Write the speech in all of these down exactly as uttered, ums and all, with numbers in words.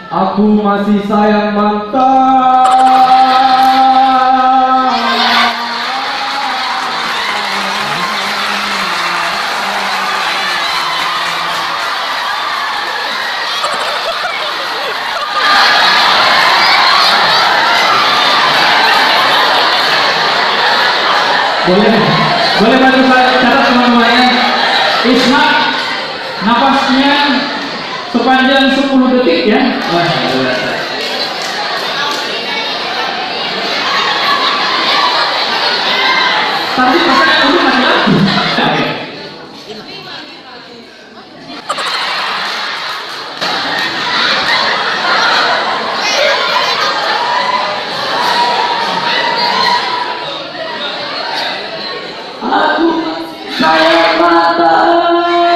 Aku masih sayang mantan. Boleh, boleh bantu saya catat teman-temannya. Ishak, napasnya sepanjang sepuluh detik ya. Wah, luar biasa. Tapi pakai dulu masih lagi. Oke. Aku sayang mantan.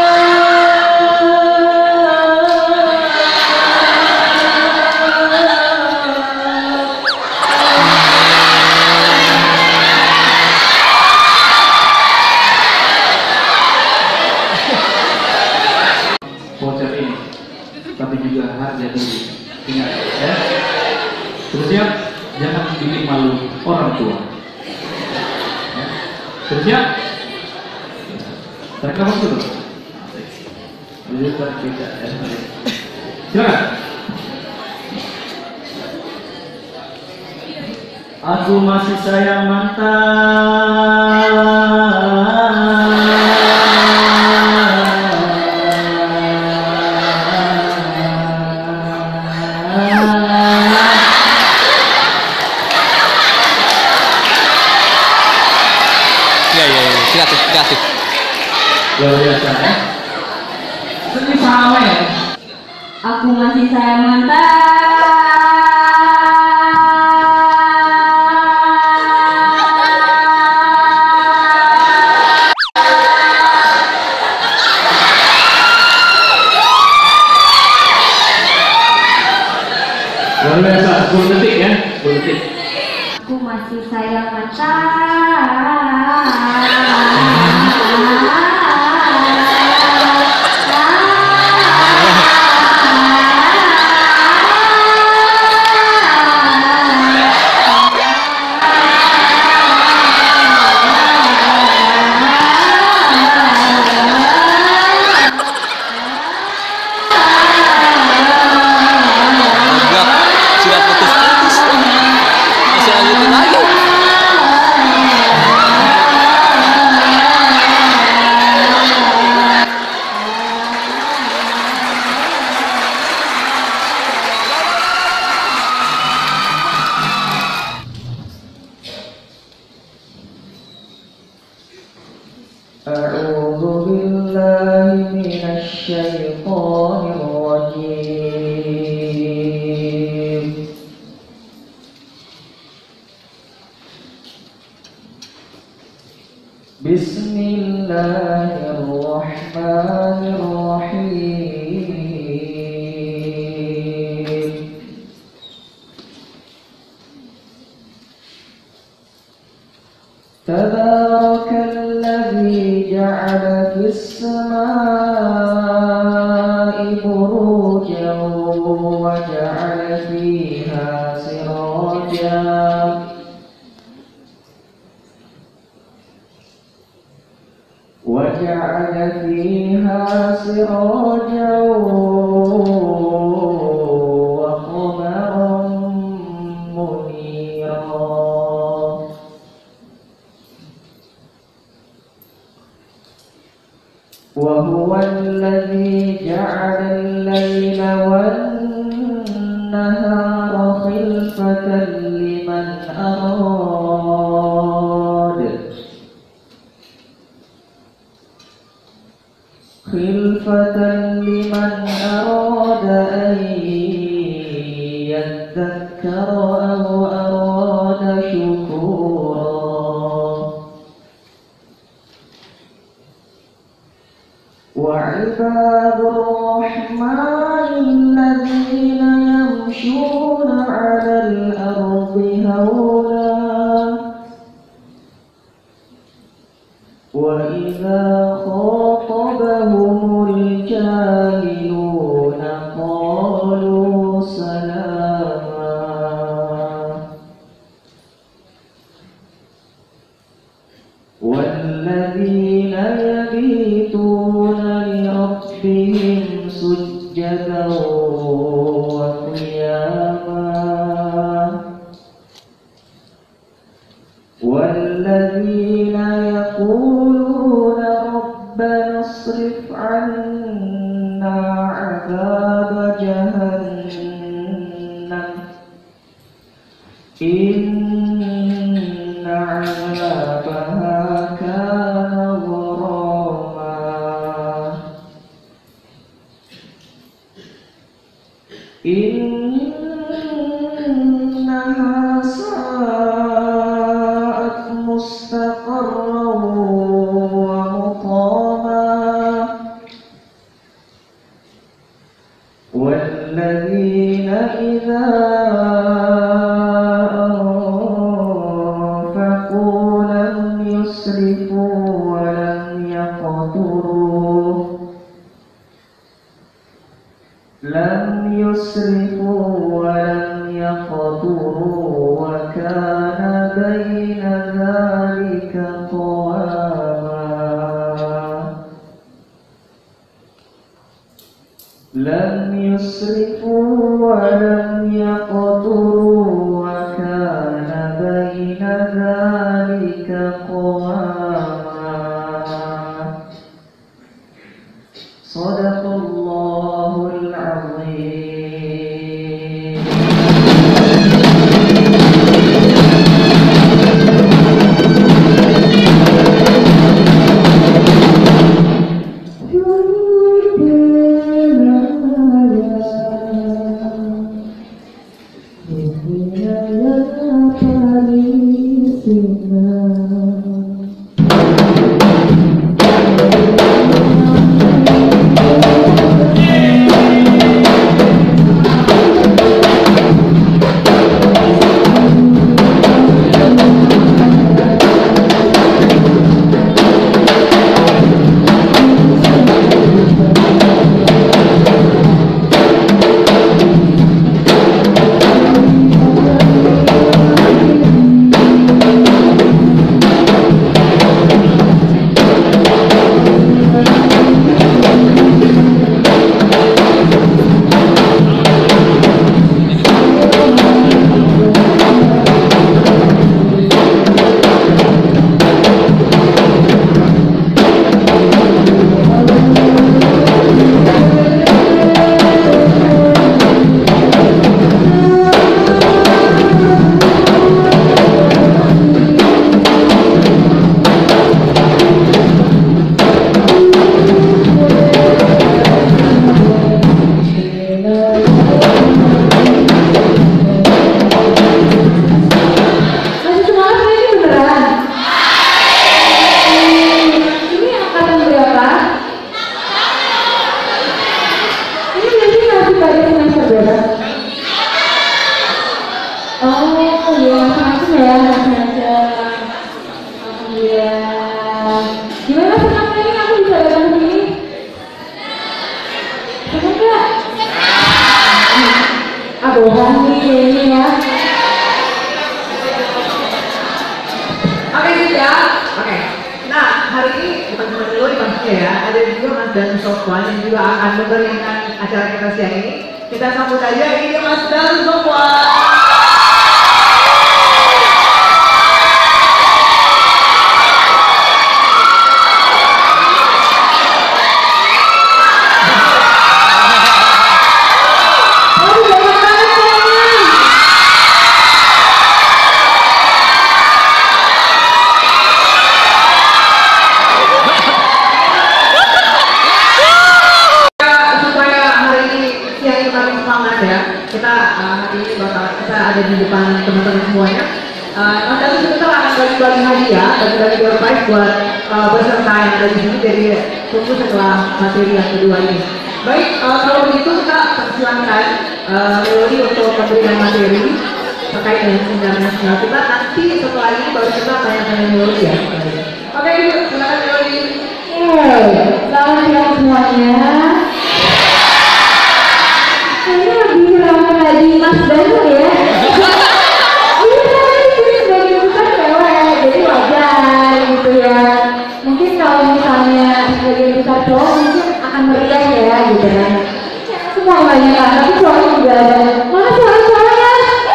Voucher ini, tapi juga harga diri. Ingat ya. Terus siap, jangan bikin malu orang tua. Terus ya, tarik nafas dulu. Silakan. Aku masih sayang mantan. Iya, iya, iya, kreatif, kreatif. Luar biasa ya. Ini sama ya. Aku masih sayang mantan. Luar biasa, sepuluh detik ya, sepuluh detik. Aku masih sayang mantan. Sudah putus-putus. Masih lanjutin lagi. أعوذ بالله من الشيطان الرجيم. بسم الله الرحمن الرحيم. تبارك الذي جعل في السماء بروجا وجعل فيها سراجا وجعل فيها سراجا وقمرا منيرا وهو الذي جعل الليل والنهار خلفة لمن أراد خلفة لمن أراد أن يذكر أو أراد شكورا وعباد الرحمن الذين يمشون على الأرض هونا وإذا خاطبهم الجاهلون قالوا ربهم سجدا وقياما والذين يقولون ربنا اصرف عنا عذاب جهنم إن عذابها كان غراما إنها ساءت مستقرا ومقاما والذين إذا أنفقوا لم يسرفوا ولم يقتروا لم يسرفوا ولم يقتروا وكان بين ذلك قواما لم يسرفوا ولم يقتروا وكان بين ذلك قواما صدق الله العظيم. Selamat siang semuanya. Ini lebih ramai lagi Mas Danu ya. Iya, ini sebagian besar cewek, jadi wajar gitu ya. Mungkin kalau misalnya sebagian besar cowok mungkin akan meriah ya gitu kan. Semua kebanyakan, tapi cowoknya juga ada. Mana cowok-cowoknya?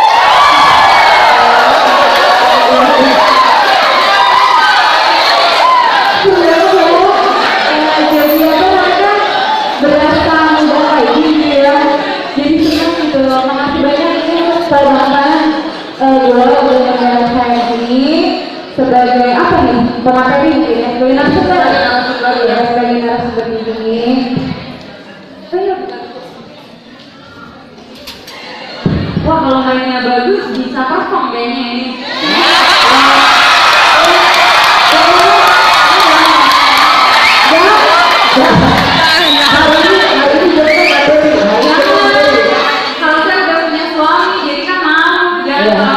Sebagai apa nih? Pemateri mungkin ya, sebagai narasumber ada narasumber ya, sebagai narasumber di sini. Wah, kalau mainnya bagus bisa perform kayaknya ini. Kalau saya udah punya suami, jadi kan mau jangan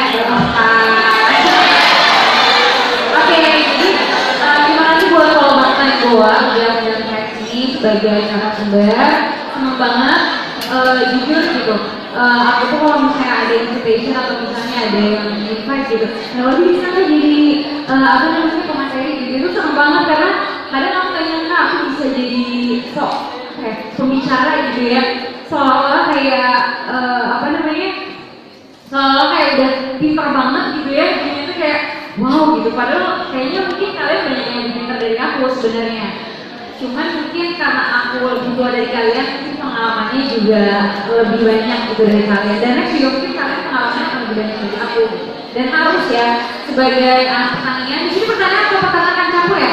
sebagai narasumber, senang banget, uh, jujur gitu. Uh, aku tuh kalau misalnya ada invitation atau misalnya ada yang invite gitu, nah kalau bisa kan jadi uh, apa namanya pemateri gitu, itu senang banget karena kadang aku tanya kak aku bisa jadi sok kayak pembicara gitu ya, seolah kayak uh, apa namanya, seolah kayak udah pintar banget gitu ya, ini tuh kayak wow gitu. Padahal kayaknya mungkin kalian banyak yang lebih pintar dari aku sebenarnya. Cuman mungkin karena aku lebih tua dari kalian, mungkin pengalamannya juga lebih banyak gitu dari kalian. Dan next juga mungkin kalian pengalamannya akan lebih banyak dari aku. Dan harus ya, sebagai anak pertanian, di sini pertanian atau peternakan campur ya?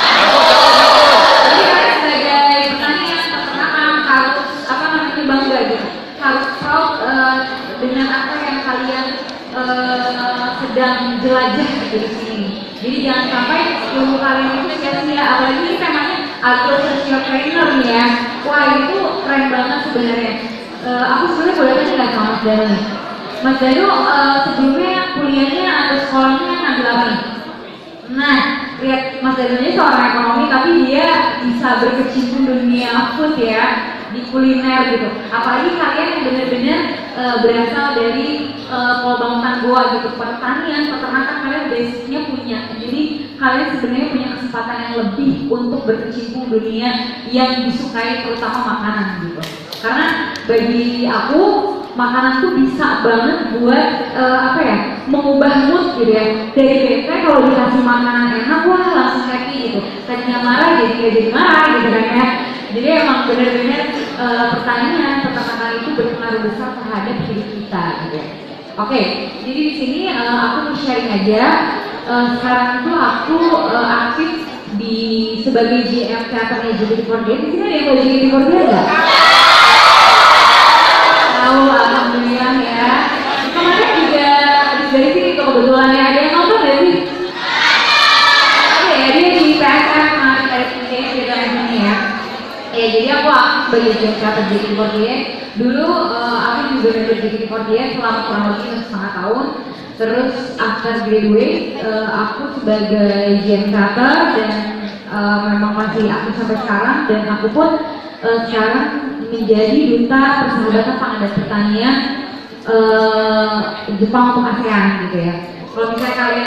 Jadi kalian sebagai pertanian, peternakan harus apa namanya bangga gitu. Harus proud uh, dengan apa yang kalian uh, sedang jelajah gitu di sini. Jadi jangan sampai ilmu kalian itu sia-sia, apalagi ini temanya agriculture trainer nih ya. Wah itu keren banget sebenarnya. Uh, aku sebenarnya boleh tanya nggak sama Mas Danu nih? Mas Danu uh, sebelumnya kuliahnya atau sekolahnya ngambil apa nih? Nah, lihat Mas Danu ini seorang ekonomi tapi dia bisa berkecimpung dunia food ya, di kuliner gitu. Apalagi kalian yang benar-benar uh, berasal dari uh, Polbangtan Goa gitu, pertanian, peternakan kalian basicnya punya. Jadi kalian sebenarnya punya kesempatan yang lebih untuk berkecimpung dunia yang disukai, terutama makanan gitu. Karena bagi aku makanan tuh bisa banget buat uh, apa ya, mengubah mood gitu ya. Dari bete kalau dikasih makanan enak, wah langsung happy gitu. Tadinya marah jadi gak jadi marah gitu kan ya. Jadi emang benar-benar uh, pertanian, peternakan itu berpengaruh besar terhadap hidup kita gitu ya. Oke, jadi di sini uh, aku mau sharing aja. Uh, sekarang itu aku uh, aktif di sebagai G M teaternya J K T empat puluh delapan. Di sini ada yang mau J K T empat puluh delapan nggak? Tahu, alhamdulillah ya. Kemarin juga habis dari sini kok kebetulan ya, ada yang nonton nggak sih? Oke, ya dia di P S M kemarin dari sini kita ini ya. Ya jadi aku aktif sebagai G M teater J K T empat puluh delapan. Dulu uh, aku juga member J K T empat puluh delapan selama kurang lebih setengah tahun. Terus after graduate, uh, aku sebagai G M teater dan uh, memang masih aktif sampai sekarang. Dan aku pun uh, sekarang menjadi duta persahabatan pangan pertanian uh, Jepang untuk ASEAN gitu ya. Kalau misalnya kalian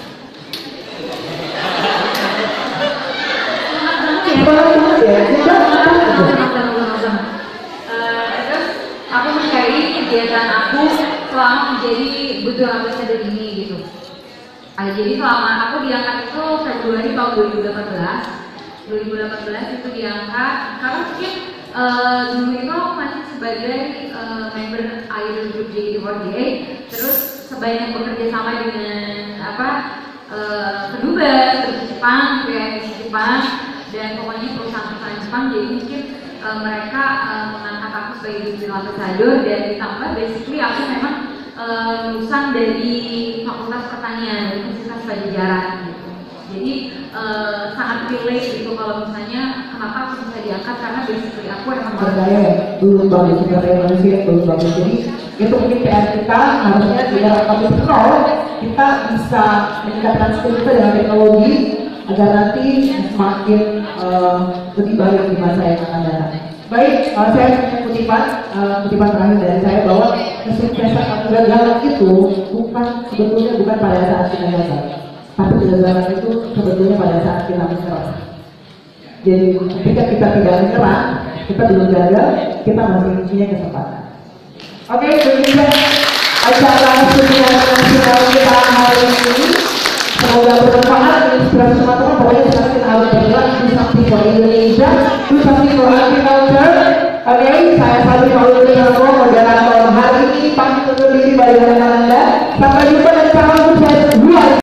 terus aku mencari kegiatan aku selama menjadi Butuh Ambassador ini gitu. Uh, jadi selama aku diangkat itu Februari tahun dua ribu delapan belas dua ribu delapan belas itu diangkat karena mungkin uh, dulu itu aku masih sebagai uh, member Idol Group J K T empat puluh delapan. Terus sebanyak bekerja sama dengan apa uh, kedubes, terus Jepang, kayak di Jepang dan pokoknya perusahaan-perusahaan Jepang. Jadi mungkin uh, mereka uh, mengangkat aku sebagai Digital Ambassador dan ditambah basically aku memang uh, lulusan dari Fakultas Pertanian dari Universitas Pajajaran gitu. Jadi uh, sangat relate gitu kalau misalnya kenapa aku bisa diangkat karena basically aku emang berdaya dulu banget kita realisasi dulu banget. Jadi itu mungkin P R kita harusnya biar kami nol kita bisa meningkatkan skill kita dengan teknologi agar nanti semakin uh, lebih baik di masa yang akan datang. Baik, uh, saya punya kutipan, uh, kutipan terakhir dari saya bahwa kesuksesan atau kegagalan itu bukan sebetulnya bukan pada saat kita gagal, tapi kegagalan itu sebetulnya pada saat kita menyerah. Jadi ketika kita tidak menyerah, kita belum jaga, kita masih punya kesempatan. Oke, demikian acara seminar nasional kita hari ini. Semoga bermanfaat dan inspirasi teman-teman. Pokoknya semakin harus bergerak do something for Indonesia, do something for agriculture. Oke, saya Fadli Mauludin, moderator hari ini. Pamit undur diri bagi Anda. Sampai jumpa dan salam sukses.